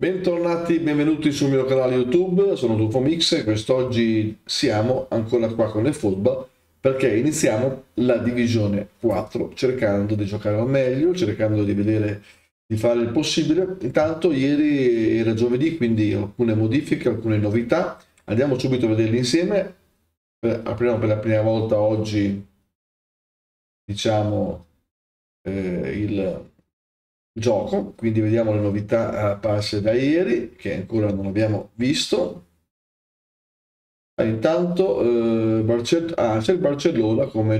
Bentornati, benvenuti sul mio canale YouTube, sono Tufomix e quest'oggi siamo ancora qua con il football perché iniziamo la divisione 4 cercando di giocare al meglio, cercando di vedere di fare il possibile. Intanto ieri era giovedì, quindi alcune modifiche, alcune novità. Andiamo subito a vederle insieme. Apriamo per la prima volta oggi, diciamo, il gioco, quindi vediamo le novità apparse da ieri che ancora non abbiamo visto. Intanto c'è il Barcellona come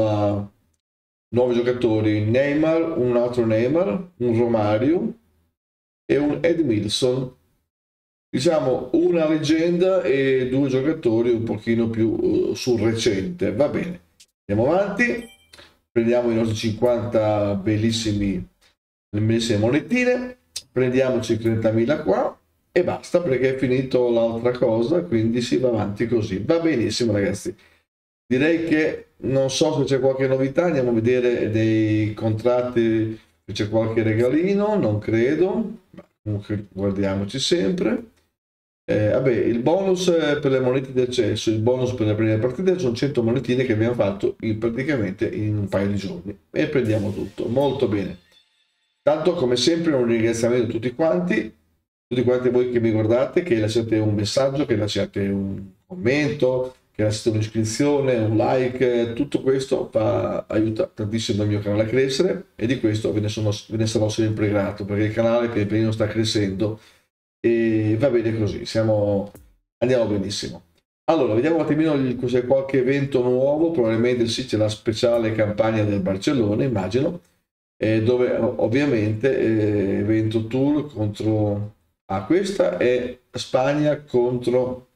nuovi giocatori: Neymar, un altro Neymar, un Romario e un Edmilson, diciamo una leggenda e due giocatori un pochino più sul recente. Va bene, andiamo avanti, prendiamo i nostri 50 bellissime monetine, prendiamoci 30.000 qua e basta, perché è finito l'altra cosa, quindi si va avanti così. Va benissimo ragazzi, direi che non so se c'è qualche novità. Andiamo a vedere dei contratti, se c'è qualche regalino, non credo, ma comunque guardiamoci sempre. Vabbè, il bonus per le monete di accesso, il bonus per le prime partite sono 100 monetine che abbiamo fatto praticamente in un paio di giorni e prendiamo tutto molto bene. Tanto come sempre un ringraziamento a tutti quanti voi che mi guardate, che lasciate un messaggio, che lasciate un commento, che lasciate un'iscrizione, un like. Tutto questo aiuta tantissimo il mio canale a crescere e di questo ve ne sarò sempre grato, perché il canale pian pianino sta crescendo e va bene così, andiamo benissimo. Allora, vediamo un attimino se c'è qualche evento nuovo. Probabilmente sì, c'è la speciale campagna del Barcellona, immagino, dove ovviamente evento tour contro... questa è Spagna contro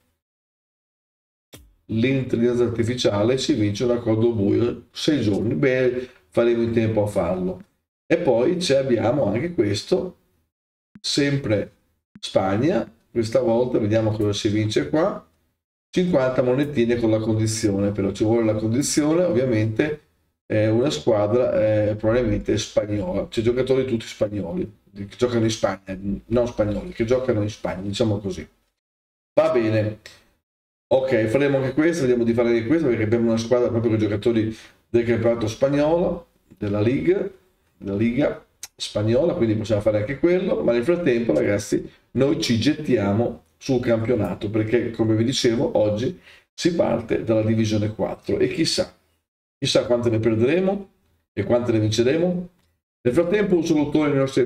l'intelligenza artificiale, si vince un accordo buio 6 giorni. Beh, faremo in tempo a farlo. E poi abbiamo anche questo, sempre Spagna, questa volta vediamo cosa si vince qua. 50 monetine con la condizione, però ci vuole la condizione, ovviamente una squadra probabilmente spagnola, c'è giocatori tutti spagnoli che giocano in Spagna, non spagnoli che giocano in Spagna, diciamo così. Va bene, ok, faremo anche questo, vediamo di fare anche questo perché abbiamo una squadra proprio con giocatori del campionato spagnolo, della Liga spagnola, quindi possiamo fare anche quello. Ma nel frattempo ragazzi, noi ci gettiamo sul campionato perché, come vi dicevo, oggi si parte dalla divisione 4 e chissà quante ne perderemo e quante ne vinceremo. Nel frattempo un salutone ai nostri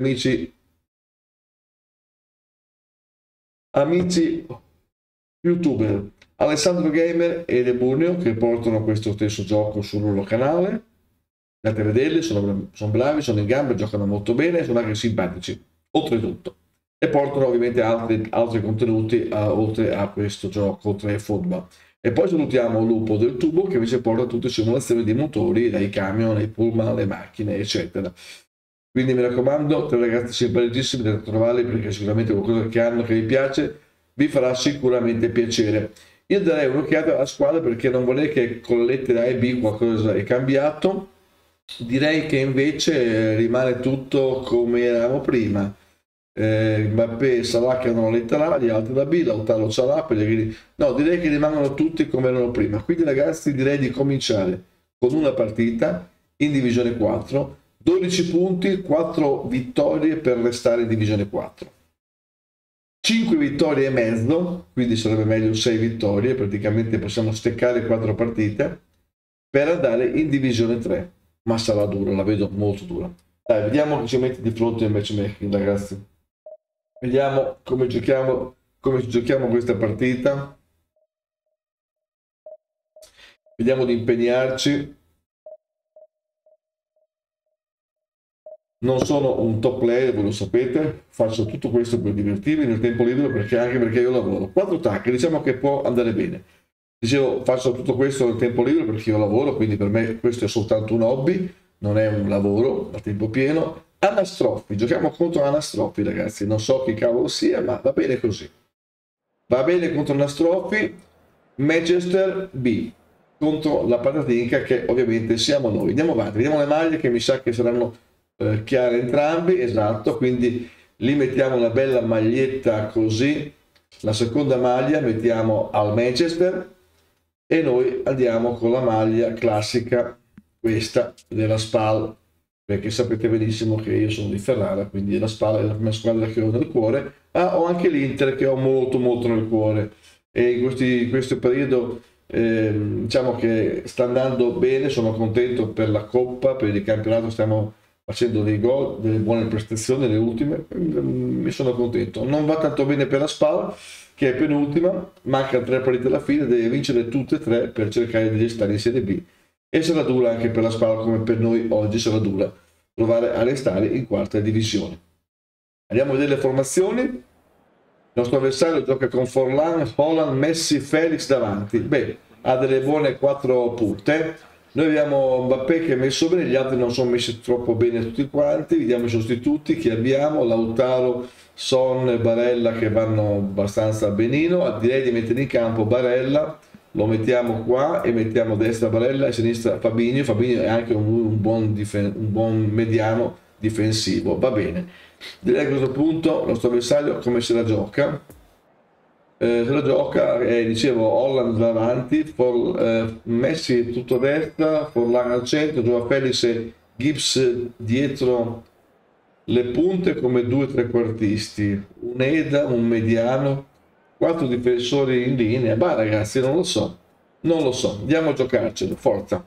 amici youtuber Alessandro Gamer e De Burnio, che portano questo stesso gioco sul loro canale. Andate a vederli, sono bravi, sono in gamba, giocano molto bene, sono anche simpatici oltretutto, e portano ovviamente altri contenuti oltre a questo gioco, oltre al football. E poi salutiamo Lupo del Tubo, che invece porta tutte le simulazioni dei motori, dai camion, dai pullman, le macchine eccetera. Quindi mi raccomando, tre ragazzi simpaticissimi da trovarli, perché sicuramente qualcosa che hanno che vi piace vi farà sicuramente piacere. Io darei un'occhiata alla squadra perché non vorrei che con le lettere A e B qualcosa è cambiato. Direi che invece rimane tutto come eravamo prima. Mbappé e Salah che hanno la lettera A, gli altri la B, Lautaro Salah, Pellegrini. No, direi che rimangono tutti come erano prima. Quindi ragazzi, direi di cominciare con una partita in divisione 4, 12 punti, 4 vittorie per restare in divisione 4. 5 vittorie e mezzo, quindi sarebbe meglio 6 vittorie, praticamente possiamo steccare 4 partite per andare in divisione 3, ma sarà dura, la vedo molto dura. Dai, vediamo che ci mette di fronte il matchmaking ragazzi, vediamo come giochiamo questa partita, vediamo di impegnarci. Non sono un top player, voi lo sapete, faccio tutto questo per divertirmi nel tempo libero, anche perché io lavoro. 4 tacche, diciamo che può andare bene. Dicevo, faccio tutto questo nel tempo libero perché io lavoro, quindi per me questo è soltanto un hobby, non è un lavoro a tempo pieno. Anastrofi, giochiamo contro Anastrofi ragazzi, non so chi cavolo sia, ma va bene così. Va bene contro Anastrofi, Manchester B contro la Patatinca, che ovviamente siamo noi. Andiamo avanti, vediamo le maglie che mi sa che saranno chiare entrambi, esatto, quindi lì mettiamo una bella maglietta così, la seconda maglia mettiamo al Manchester e noi andiamo con la maglia classica, questa della SPAL, perché sapete benissimo che io sono di Ferrara, quindi la SPAL è la prima squadra che ho nel cuore. Ah, ho anche l'Inter che ho molto molto nel cuore, e in questo periodo diciamo che sta andando bene, sono contento per la Coppa, per il campionato stiamo facendo dei gol, delle buone prestazioni, le ultime, mi sono contento. Non va tanto bene per la SPAL, che è penultima, mancano 3 partite alla fine, deve vincere tutte e 3 per cercare di restare in Serie B, e sarà dura anche per la SPAL, come per noi oggi sarà dura provare a restare in quarta divisione. Andiamo a vedere le formazioni. Il nostro avversario gioca con Forlan, Holland, Messi, Felix davanti. Beh, ha delle buone 4 punte. Noi abbiamo Mbappé che è messo bene, gli altri non sono messi troppo bene tutti quanti. Vediamo i sostituti che abbiamo: Lautaro, Son e Barella che vanno abbastanza benino. Direi di mettere in campo Barella, lo mettiamo qua e mettiamo a destra Barella e a sinistra Fabinho. Fabinho è anche un buon mediano difensivo, va bene. Direi a questo punto il nostro avversario come se la gioca? Se la gioca, dicevo, Holland davanti, Messi tutto a destra, Forlan al centro, Joao Felix e Gibbs dietro le punte come 2 trequartisti, un Eda, un mediano, 4 difensori in linea. Bah ragazzi, non lo so, non lo so, andiamo a giocarcelo, forza.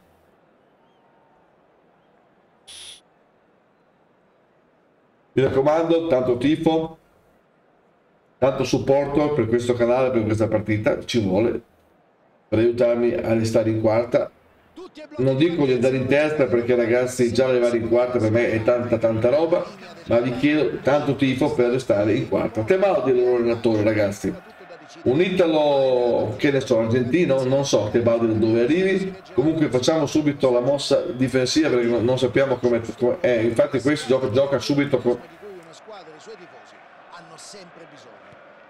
Mi raccomando, tanto tifo, tanto supporto per questo canale, per questa partita, ci vuole per aiutarmi a restare in quarta. Non dico di andare in terza perché ragazzi già arrivare in quarta per me è tanta roba, ma vi chiedo tanto tifo per restare in quarta. Tebaldi è il loro allenatore, ragazzi. Un italo, che ne so, argentino, non so Tebaldi da dove arrivi. Comunque facciamo subito la mossa difensiva perché non sappiamo come è. Infatti questo gioca subito con... Una squadra e i suoi tifosi hanno sempre bisogno.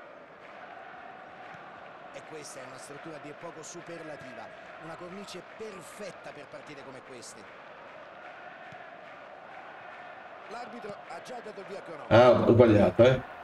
E questa è una struttura di poco superlativa, una cornice perfetta per partite come queste. L'arbitro ha già dato il via cronometro. Ah, ho sbagliato,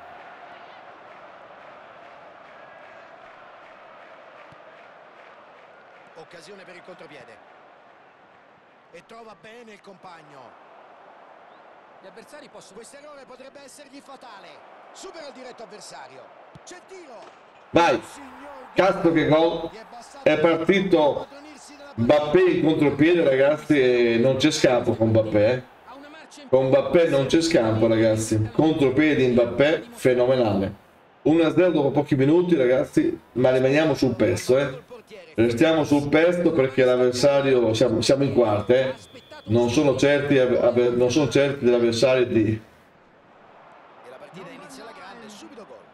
Occasione per il contropiede. E trova bene il compagno. Gli avversari possono... Questo errore potrebbe essergli fatale. Supera il diretto avversario. C'è il tiro. Vai, cazzo che gol, è partito Mbappé in contropiede ragazzi e non c'è scampo con Mbappé, con Mbappé non c'è scampo ragazzi, contropiede di Mbappé fenomenale, 1-0 dopo pochi minuti ragazzi, ma rimaniamo sul pezzo, restiamo sul pezzo perché l'avversario, siamo in quarta, non sono certi dell'avversario di... E la partita inizia alla grande, subito gol.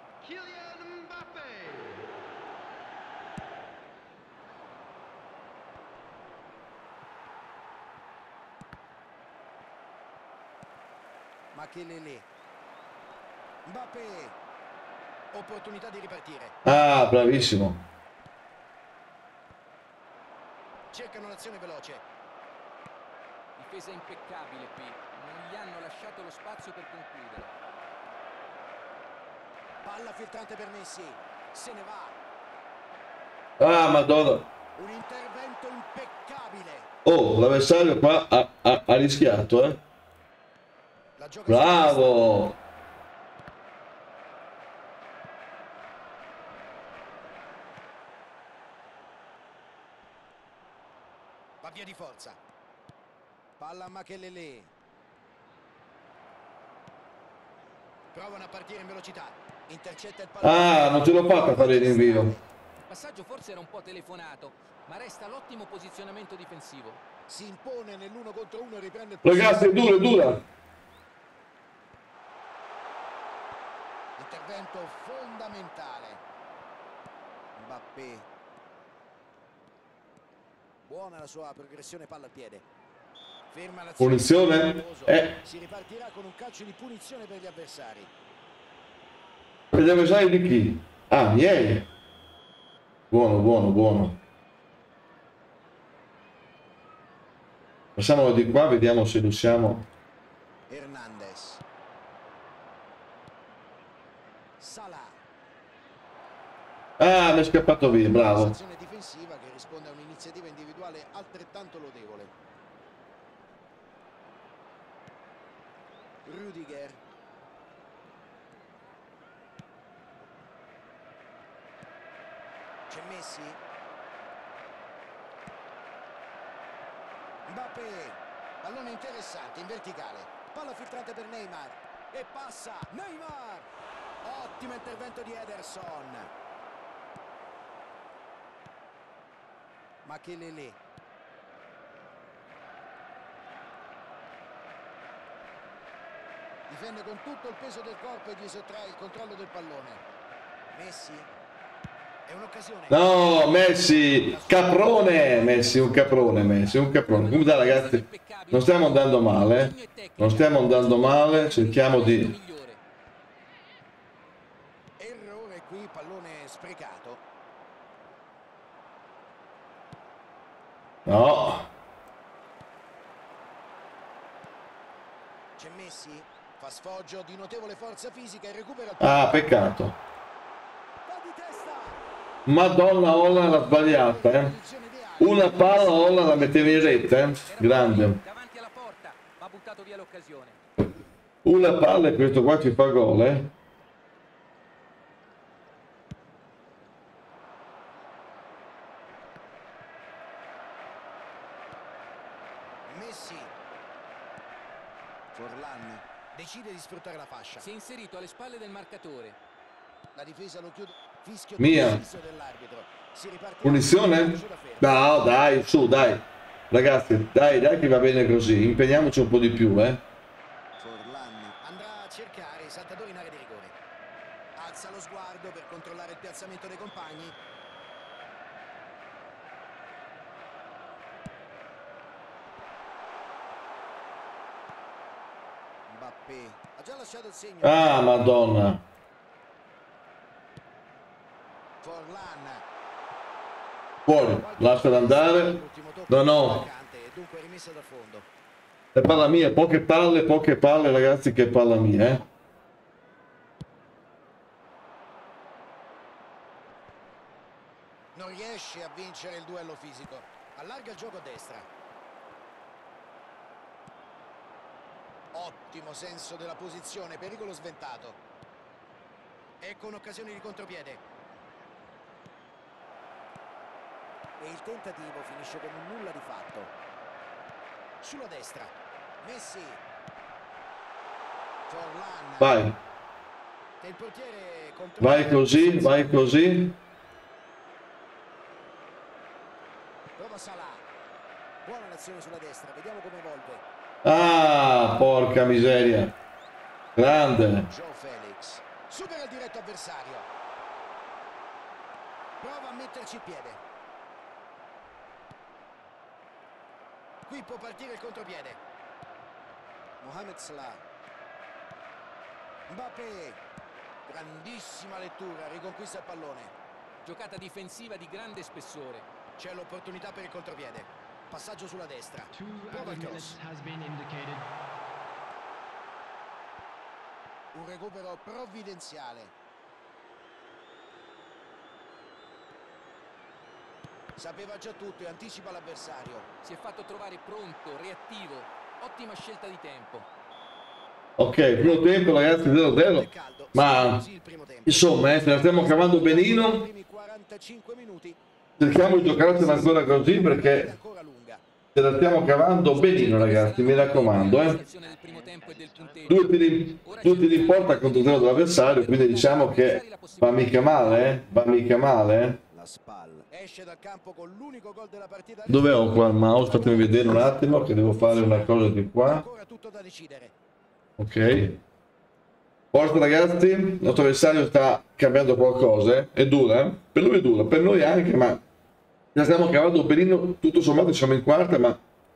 Makelele. Mbappé. Opportunità di ripartire. Ah, bravissimo. Cercano un'azione veloce. Difesa impeccabile qui. Non gli hanno lasciato lo spazio per concludere. Palla filtrante per Messi. Se ne va. Ah, madonna. Un intervento impeccabile. Oh, l'avversario qua ha rischiato, La gioca bravo. va via di forza. Palla a Makelele. Provano a partire in velocità. Intercetta il pallone. Ah, non ce l'ho fatta a fare l'invio. Il passaggio forse era un po' telefonato, ma resta l'ottimo posizionamento difensivo. Si impone nell'1 contro 1 e riprende il Ragazzi, è dura, è dura. intervento fondamentale. Mbappé. Buona la sua progressione, palla al piede. Ferma l'azione. Punizione? Si ripartirà con un calcio di punizione per gli avversari. Per gli avversari di chi? Ah, miei. Buono, buono, buono. Passiamo di qua, vediamo se riusciamo. Hernandez. Salah. Ah, mi è scappato via, bravo. Azione difensiva che risponde a un'iniziativa individuale altrettanto lodevole. Rudiger. C'è Messi. Mbappé. Pallone interessante in verticale. Palla filtrante per Neymar. E passa Neymar. Ottimo intervento di Ederson. Makelele. Difende con tutto il peso del corpo e gli sottrae il controllo del pallone. Messi. È un'occasione. No, Messi, caprone, Messi, un caprone, Messi, un caprone. Comunque dai, ragazzi, non stiamo andando male, non stiamo andando male, cerchiamo di... Errore qui, pallone sprecato. No, C'è Messi, fa sfoggio di notevole forza fisica e recupera il ah, pallone. peccato. Va di testa. Madonna, Olla l'ha sbagliata, eh. Posizione ideale. Una palla, Olla la metteva in rete, eh. Grande. Davanti alla porta, ma ha buttato via l'occasione. Una palla e questo qua ci fa gol, eh. Messi. Forlan decide di sfruttare la fascia. Si è inserito alle spalle del marcatore. La difesa lo chiude. Fischio Mia. preciso dell'arbitro. Si riparte. Punizione? No, dai, su, dai. Ragazzi, dai, dai che va bene così. Impegniamoci un po' di più, eh. Forlan andrà a cercare i saltatori in area di rigore. Alza lo sguardo per controllare il piazzamento dei compagni. Mbappé ha già lasciato il segno. Ah, Madonna. Forlan. Fuori, lasciala andare. No, no. Dunque rimessa da fondo. È palla mia, poche palle, ragazzi, che palla mia, eh. Non riesce a vincere il duello fisico. Allarga il gioco a destra. Ottimo senso della posizione, pericolo sventato. E con occasioni di contropiede. E il tentativo finisce con un nulla di fatto. Sulla destra. Messi. Forlan. Vai, E il portiere controlla. vai così, vai così. Prova Salah. Buona l'azione sulla destra, vediamo come evolve. Ah, porca miseria. Grande. Joe Felix. Supera il diretto avversario. Prova a metterci il piede. Qui può partire il contropiede. Mohamed Salah. Mbappé. Grandissima lettura, riconquista il pallone. Giocata difensiva di grande spessore. C'è l'opportunità per il contropiede. Passaggio sulla destra. Two Prova il added cross. minutes has been indicated. Un recupero provvidenziale. Sapeva già tutto e anticipa l'avversario. Si è fatto trovare pronto, reattivo. Ottima scelta di tempo. Ok, primo tempo, ragazzi, 0-0. Ma, Così il primo tempo. insomma, se la stiamo cavando I benino. primi 45 minuti. Cerchiamo di giocarsela ancora così È perché ancora lunga. se la stiamo cavando benino, ragazzi, mi raccomando, La eh. situazione del primo tempo e del punteggio. Due tiri in porta contro 0 dell'avversario, quindi diciamo che va mica male, eh. Va mica male, eh. La spalla. Esce dal campo con l'unico gol della partita. Dove ho qua il mouse? Fatemi vedere un attimo che devo fare una cosa di qua. Ancora tutto da decidere. Ok. Forza ragazzi, il nostro avversario sta cambiando qualcosa, eh. È dura, eh. Per lui è dura, per noi anche, ma la stiamo cavando benino, tutto sommato siamo in quarta, ma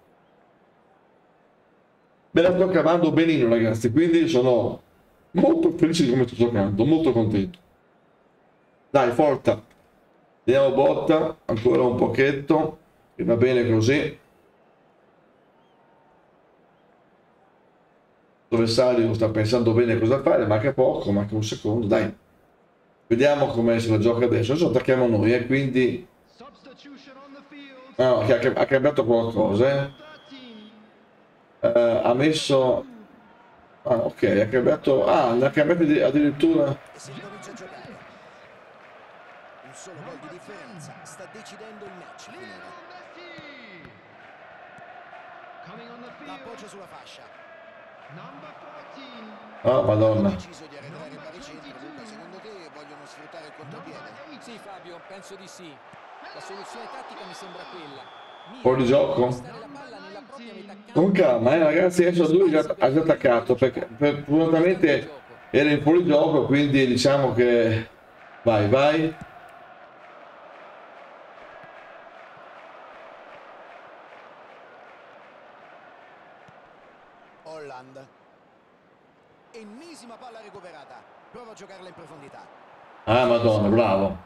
me la sto cavando benino ragazzi, quindi sono molto felice di come sto giocando, molto contento. Dai, forza. Vediamo botta, ancora un pochetto, che va bene così. L'avversario sta pensando bene cosa fare, manca poco, manca un secondo, dai. Vediamo come se la gioca adesso. Adesso attacchiamo noi, quindi no, ha cambiato qualcosa, ha messo, ok, ha cambiato, ne ha cambiato addirittura. E si ricomincia a giocare. Un solo gol di differenza sta decidendo il match finora. L'appoggia sulla fascia. Oh, Madonna. Ha deciso di arretrare il baricentro. Luca, secondo te vogliono sfruttare il contropiede? Sì, Fabio, penso di sì. La soluzione tattica mi sembra quella. Fuori gioco? Stare la palla nella propria metà campo. Con calma, ragazzi, adesso lui ha già attaccato, perché fortunatamente era in fuori gioco, quindi diciamo che... Vai, vai. Holland. Ennesima palla recuperata. Prova a giocarla in profondità. Ah, Madonna, bravo.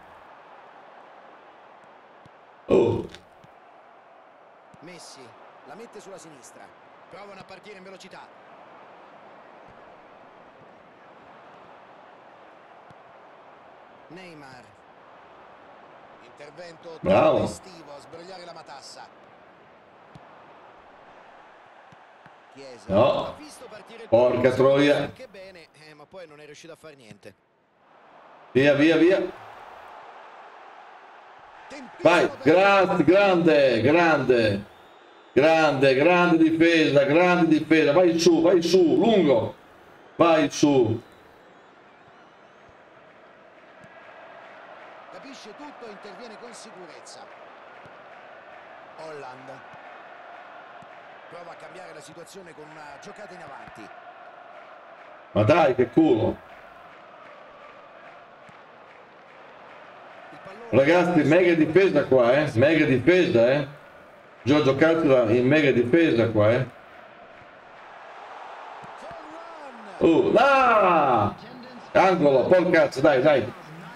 Oh. Messi la mette sulla sinistra. Provano a partire in velocità. Neymar. Intervento Bravo. estivo a sbrogliare la matassa. Chiesa. No. Ha visto partire il Porca pallone, troia. anche bene, ma poi non è riuscito a fare niente. Via, via, via. Vai, grande, grande. Grande difesa, grande difesa. Vai su, lungo. Vai su. Capisce tutto e interviene con sicurezza. Holland prova a cambiare la situazione con una giocata in avanti. Ma dai, che culo. Ragazzi, mega difesa qua, mega difesa, Giorgio Calzera in mega difesa qua, là! Angolo, poi cazzo, dai, dai.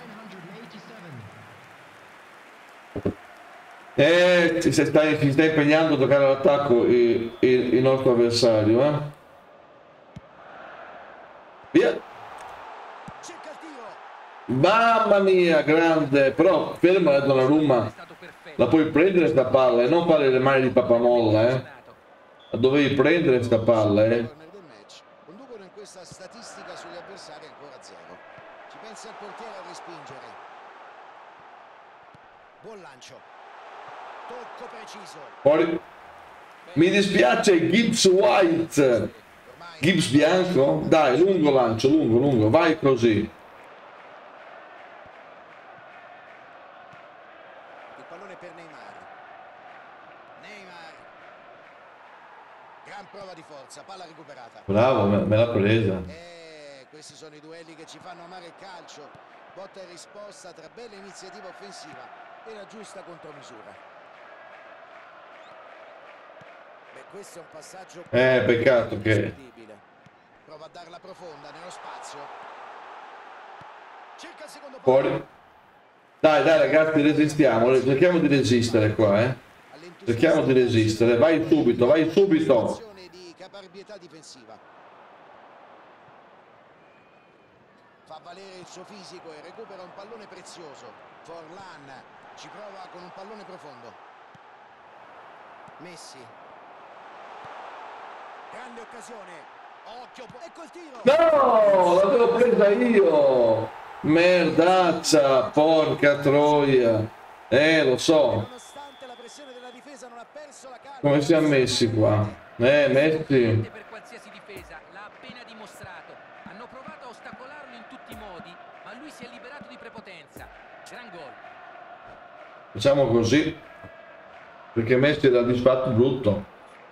Si sta impegnando a giocare all'attacco il nostro avversario, Via! Mamma mia, grande! Però ferma la Donnarumma. La puoi prendere sta palla e non fare le mani di Papamolla, La dovevi prendere sta palla, Conducono in questa statistica sugli avversari ancora 0. Ci pensa il portiere a respingere. Buon lancio. Tocco preciso. Fuori. Mi dispiace Gibbs White. Gibbs bianco? Dai, lungo lancio, lungo, vai così. Il pallone per Neymar. Neymar. Gran prova di forza, palla recuperata. Bravo, me l'ha presa. Questi sono i duelli che ci fanno amare il calcio. Botta e risposta tra bella iniziativa offensiva e la giusta contromisura. Beh, questo è un passaggio Peccato che... Prova a darla profonda nello spazio. Cerca il secondo Fuori. Dai, ragazzi, resistiamo, cerchiamo di resistere qua, Cerchiamo di resistere, vai subito, vai subito. Di caparbietà difensiva. Fa valere il suo fisico e recupera un pallone prezioso. Forlan ci prova con un pallone profondo. Messi. Grande occasione. Occhio, ecco il tiro. No, l'avevo presa io. Merdaccia, porca troia. Lo so. Nonostante la pressione della difesa non ha perso la calma. Come siamo messi qua? Messi. Per qualsiasi difesa, l'ha appena dimostrato. Hanno provato a ostacolarlo in tutti i modi, ma lui si è liberato di prepotenza. Gran gol. Facciamo così. Perché Messi era disfatto brutto.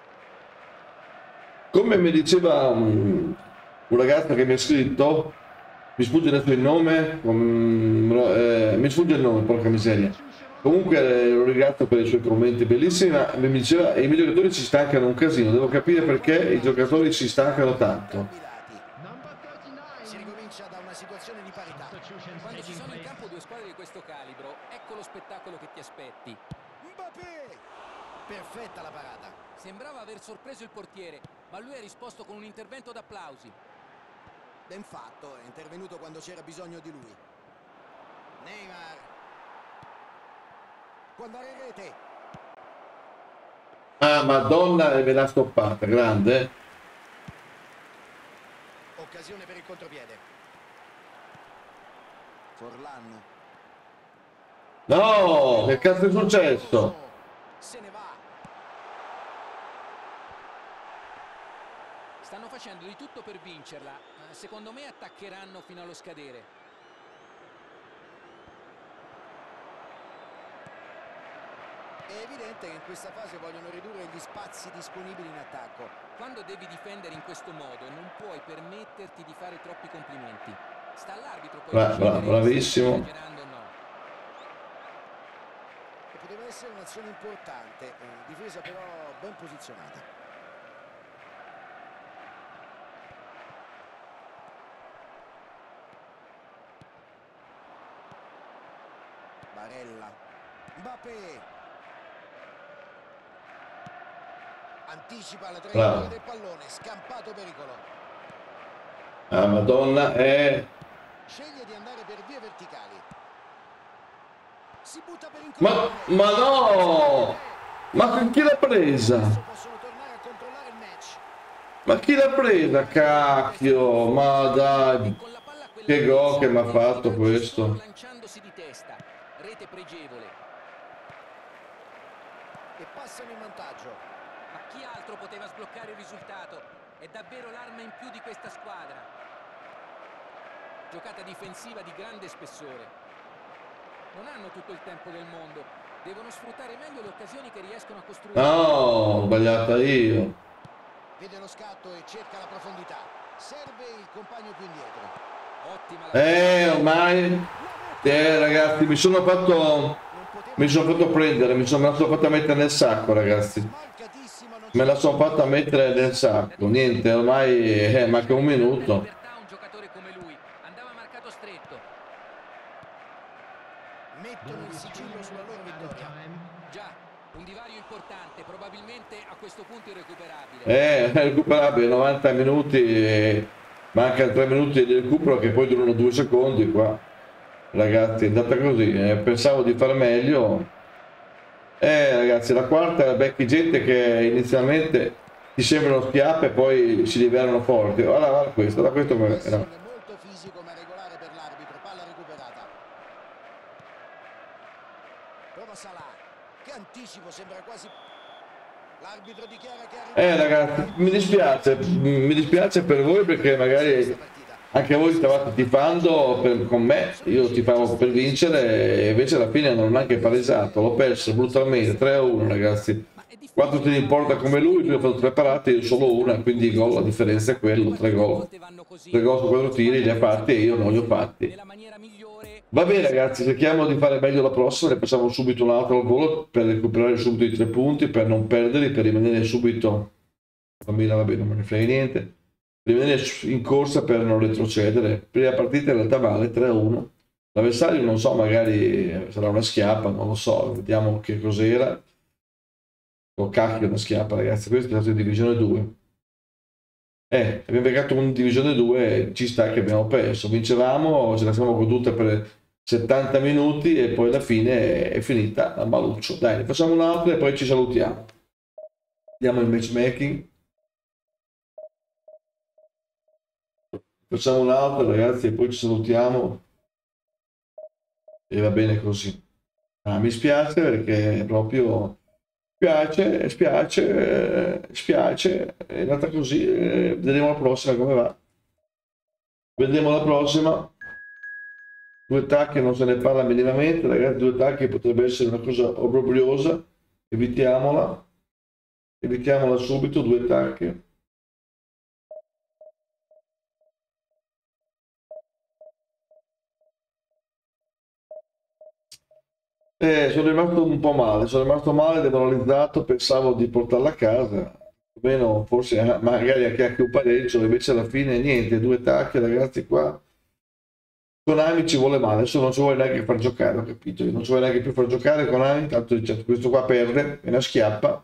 Come mi diceva un ragazzo che mi ha scritto, mi sfugge adesso il nome, mi sfugge il nome, porca miseria. Comunque lo ringrazio per i suoi commenti bellissimi, ma mi diceva i miei giocatori si stancano un casino, devo capire perché i giocatori si stancano tanto. Si ricomincia da una situazione di parità. Quando ci sono in campo due squadre di questo calibro, ecco lo spettacolo che ti aspetti. Mbappé! Perfetta la parata. Sembrava aver sorpreso il portiere, ma lui ha risposto con un intervento d'applausi. Ben fatto, è intervenuto quando c'era bisogno di lui. Neymar. Può andare in rete. Ah, Madonna, e me l'ha stoppata, grande. Occasione per il contropiede. Forlan. No, che cazzo è successo? Se ne va. Stanno facendo di tutto per vincerla. Secondo me attaccheranno fino allo scadere. È evidente che in questa fase vogliono ridurre gli spazi disponibili in attacco. Quando devi difendere in questo modo non puoi permetterti di fare troppi complimenti. Sta all'arbitro poi decidere se Bravissimo. sta esagerando o no. E poteva essere un'azione importante, difesa però ben posizionata. Barella. Mbappé. Anticipa la traiettoria del pallone, scampato pericolo. Ah, Madonna, Sceglie di andare per vie verticali. Si butta per Ma no! Ma chi l'ha presa? Possono tornare a controllare il match. Ma chi l'ha presa, cacchio? Ma dai, Con la palla a quella che gol che mi ha direzione, fatto i questo. lanciandosi di testa. Rete pregevole. E passano in vantaggio. Ma chi altro poteva sbloccare il risultato? È davvero l'arma in più di questa squadra. Giocata difensiva di grande spessore. Non hanno tutto il tempo del mondo. Devono sfruttare meglio le occasioni che riescono a costruire. No, ho sbagliata io. Vede lo scatto e cerca la profondità. Serve il compagno più indietro. Ottima la... Ormai... ragazzi, mi sono fatto prendere, me la sono fatta mettere nel sacco, ragazzi. Me la sono fatta mettere nel sacco. Niente, ormai manca un minuto. Un giocatore come lui andava marcato stretto. Mettono il sigillo sulla loro vittoria. Già, un divario importante, probabilmente a questo punto irrecuperabile. È recuperabile, 90 minuti e mancano 3 minuti di recupero che poi durano 2 secondi qua. Ragazzi, è andata così, pensavo di far meglio. Ragazzi, la quarta è becchi gente che inizialmente ti sembrano schiappe e poi si rivelano forti. Guarda questo, era... Molto fisico ma regolare per l'arbitro, palla recuperata. Prova Salah, che anticipo, sembra quasi... L'arbitro dichiara che ragazzi, mi dispiace per voi perché magari anche voi stavate tifando con me, io tifavo per vincere e invece alla fine non ho neanche pareggiato, l'ho perso brutalmente, 3-1 ragazzi. 4 tiri in porta come lui ho fatto 3 parate, io solo una, quindi il gol, la differenza è quello, 3 gol. 3 gol su 4 tiri li ha fatti e io non li ho fatti. Va bene ragazzi, cerchiamo di fare meglio la prossima, ne facciamo subito un altro al volo per recuperare subito i 3 punti, per non perderli, per rimanere subito... Famiglia, va bene, non me ne frega niente. Rimanere in corsa per non retrocedere. Prima partita in realtà vale 3-1. L'avversario non so, magari sarà una schiappa, non lo so, vediamo che cos'era. Oh cacchio, una schiappa ragazzi, questo è stato in divisione 2. Abbiamo beccato un divisione 2, ci sta che abbiamo perso. Vincevamo, ce la siamo goduta per 70 minuti e poi alla fine è finita a maluccio. Dai, ne facciamo un'altra e poi ci salutiamo. Andiamo in matchmaking. Facciamo un'altra ragazzi e poi ci salutiamo. E va bene così. Mi spiace perché proprio... Spiace, è andata così, vedremo la prossima come va. Vedremo la prossima. 2 tacche non se ne parla minimamente, ragazzi, 2 tacche potrebbe essere una cosa obbrobriosa, evitiamola subito, 2 tacche. Sono rimasto un po' male, demoralizzato, pensavo di portarla a casa, almeno forse magari anche un pareggio, invece alla fine niente, 2 tacche ragazzi qua. Konami ci vuole male, adesso non ci vuole neanche far giocare, ho capito, non ci vuole neanche più far giocare Konami, tanto questo qua perde, è una schiappa.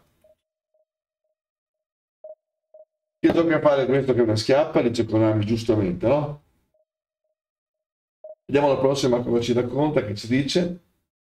Che tocca fare questo che è una schiappa, dice Konami giustamente, no? Vediamo la prossima cosa ci racconta, che ci dice.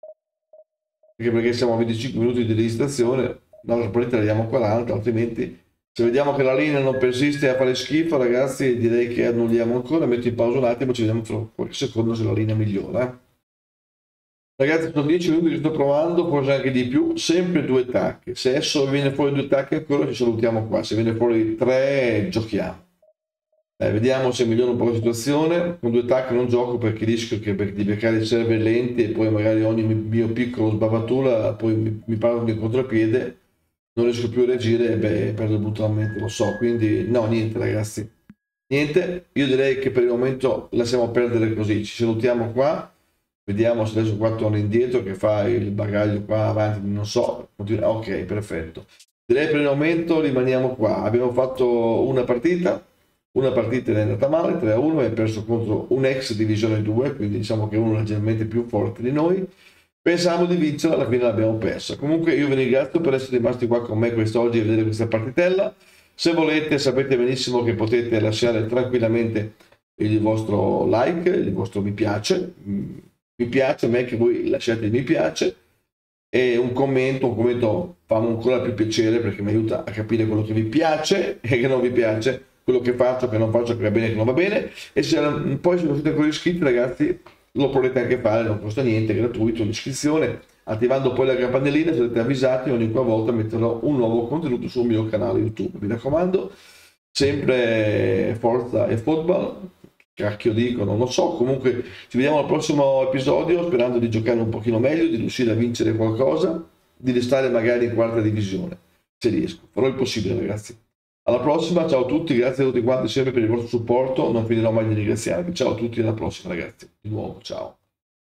Anche perché siamo a 25 minuti di registrazione, la partita arriviamo a 40, altrimenti se vediamo che la linea non persiste a fare schifo, ragazzi, direi che annulliamo ancora, metto in pausa un attimo, ci vediamo tra qualche secondo se la linea migliora. Ragazzi, sono 10 minuti che sto provando, forse anche di più, sempre 2 tacche. Se adesso viene fuori 2 tacche ancora ci salutiamo qua, se viene fuori 3 giochiamo. Vediamo se migliora un po' la situazione. Con 2 tacche non gioco perché rischio di beccare i server lenti e poi magari ogni mio piccolo sbavatura poi mi parlo in contropiede, non riesco più a reagire e beh, perdo bruttalmente, lo so. Quindi no, niente ragazzi, niente. Io direi che per il momento lasciamo perdere così, ci salutiamo qua. Vediamo se adesso qua torna indietro, che fa il bagaglio qua avanti, non so. Ok, perfetto. Direi per il momento rimaniamo qua. Abbiamo fatto una partita è andata male, 3-1, e perso contro un ex Divisione 2, quindi diciamo che uno leggermente più forte di noi. Pensavamo di vincere, alla fine l'abbiamo persa. Comunque io vi ringrazio per essere rimasti qua con me quest'oggi e vedere questa partitella. Se volete, sapete benissimo che potete lasciare tranquillamente il vostro like, il vostro mi piace. Mi piace a me che voi lasciate il mi piace e un commento fa ancora più piacere perché mi aiuta a capire quello che vi piace e che non vi piace, quello che faccio, che non faccio, che va bene, che non va bene. E se poi se non siete ancora iscritti, ragazzi, lo potete anche fare, non costa niente, è gratuito l'iscrizione, attivando poi la campanellina sarete avvisati ogni volta metterò un nuovo contenuto sul mio canale YouTube. Mi raccomando, sempre forza e football, cacchio dico, non lo so. Comunque ci vediamo al prossimo episodio, sperando di giocare un pochino meglio, di riuscire a vincere qualcosa, di restare magari in 4ª divisione, se riesco. Farò il possibile, ragazzi. Alla prossima, ciao a tutti, grazie a tutti quanti sempre per il vostro supporto, non finirò mai di ringraziarvi. Ciao a tutti, alla prossima ragazzi, di nuovo, ciao.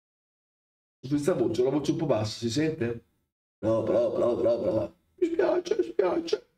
Questa voce, ho la voce un po' bassa, si sente? No, bravo. Mi spiace.